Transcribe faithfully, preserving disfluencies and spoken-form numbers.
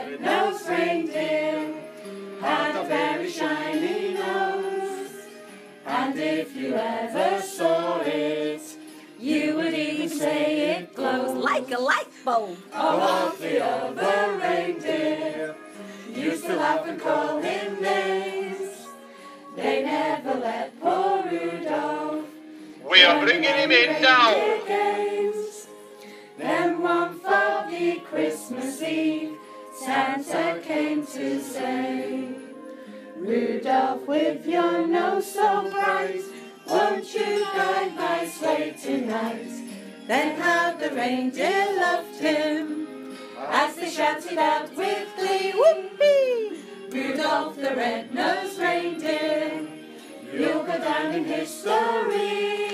red-nosed reindeer had a very shiny nose, and if you ever saw it, you would even say it glows like a light bulb. All of the other reindeer used to laugh and call him names. They never let poor Rudolph. We are bringing him in now. Games. Then one foggy Christmas Eve, Santa came to say, Rudolph, with your nose so bright, won't you guide my sleigh tonight? Then how the reindeer loved him as they shouted out with glee, whoopee! Rudolph the red-nosed reindeer, you'll go down in history.